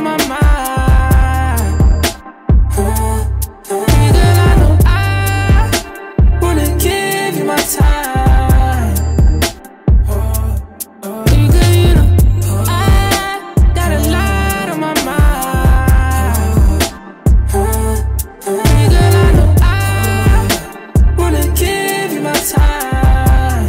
on my mind. Hey girl, I know I wanna give you my time. Hey girl, you know I got a lot on my mind. Hey girl, I know I wanna give you my time.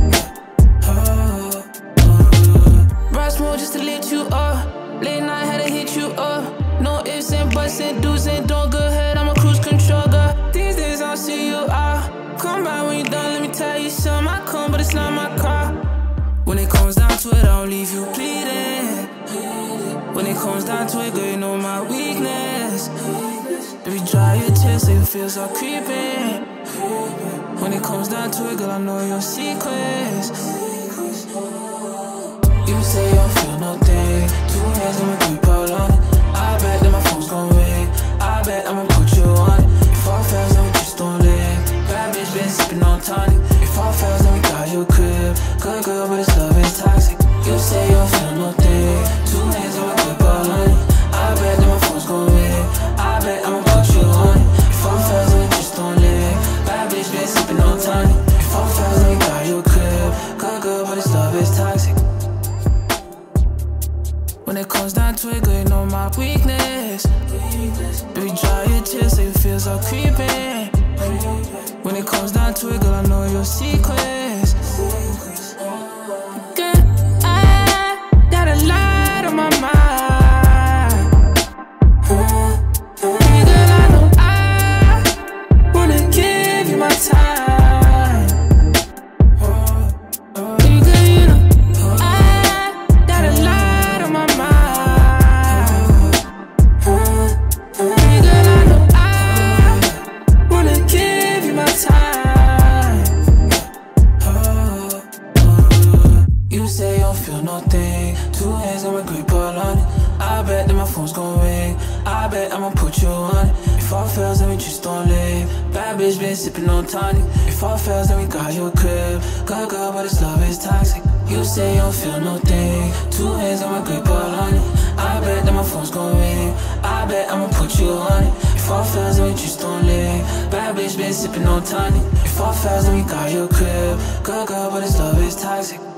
Brush more just to lit you up. Late night had to hit you up. No ifs and buts and do's and don't. Go ahead, I'm a cruise control girl. These days I'll see you out. Come by when you're done, let me tell you something. I come, but it's not my car. When it comes down to it, I don't leave you bleeding. When it comes down to it, girl, you know my weakness. Baby, dry your tears so you feel so creeping. When it comes down to it, girl, I know your secrets. You say you don't feel no thing. 2 hands on my grip all on it. I bet that my phone's gon' ring. I bet I'ma put you on it. If all fails, then we just don't live. Bad bitch been sippin' on tonic. If all fails, then we got your crib. Good girl, but this love is toxic. You say you don't feel no thing. 2 hands on my grip all on it. I bet that my phone's gon' ring. I bet I'ma put you on it. If all fails, then we just don't live. Bad bitch been sippin' on tonic. If all fails, then we got your crib. Good girl, but this love is toxic. When it comes down to it, girl, you know my weakness. Baby, dry your tears so you feel so creeping. When it comes down to it, girl, I know your secrets. Girl, I got a lot on my mind. Hey girl, I know I wanna give you my time. Hey girl, you know I got a lot on my mind. Hey girl, I know I wanna give you my time. You say you don't feel no thing. 2 hands on my grip all on it. I bet that my phone's gon' ring. I bet I'ma put you on it. If all fails, then we just don't live. Bad bitch been sippin' on tonic. If all fails, then we got your crib. Good girl, but this love is toxic. You say you don't feel no thing. 2 hands on my grip all on it. I bet that my phone's gon' ring. I bet I'ma put you on it. If all fails, then we just don't live. Bad bitch been sippin' on tonic. If all fails, then we got your crib. Good girl, but this love is toxic.